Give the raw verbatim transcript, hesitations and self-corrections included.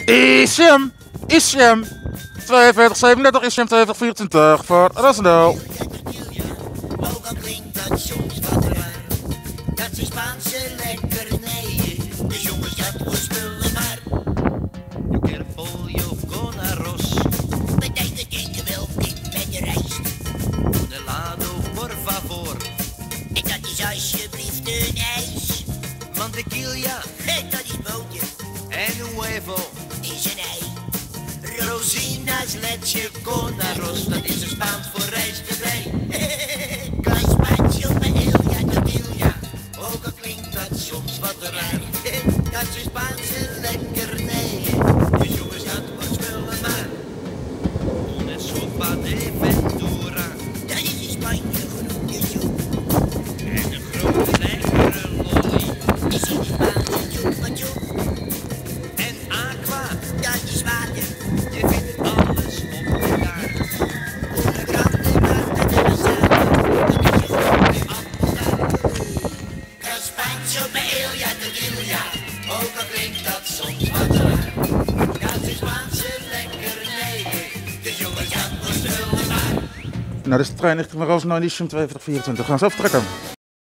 Isham, Isham, tweeënveertig zevenendertig, Isham tweeënveertig vierentwintig voor Rosendal. Ook al klinkt dat soms wat raar, dat zijn Spaanse lekkernijen, de jongens dat voor spullen maar. You careful, you gonna ros. Betekent eten wel niet met de rijst. Un helado, por favor. En dat is alsjeblieft een ijs. Mantequilla En dat is boter, en un huevo. is een ei. Rosinas, leche con arroz, dat is een Spaans voor rijst erbij. Gazpacho, paella, tortilla, ook al klinkt dat soms wat raar. Dat is Spaanse lekkernijen, de jongens dat voor spullen maar. Una sopa de ventura. Dat is in Spanje groente soep, En een grote lekkere lolly. is in Spaanse chupa chup. En aqua. Dat is water, Je vindt alles op elkaar. una grande marca de pesada, dat is een appeltaart. Gazpacho, paella, tortilla, ook al klinkt dat soms wat raar. Dat is Spaanse lekkernijen, de jongens dat voor spullen maar. Nou, dit is de trein richting Rosendal en Isham tweeënveertig vierentwintig. Gaan ze aftrekken.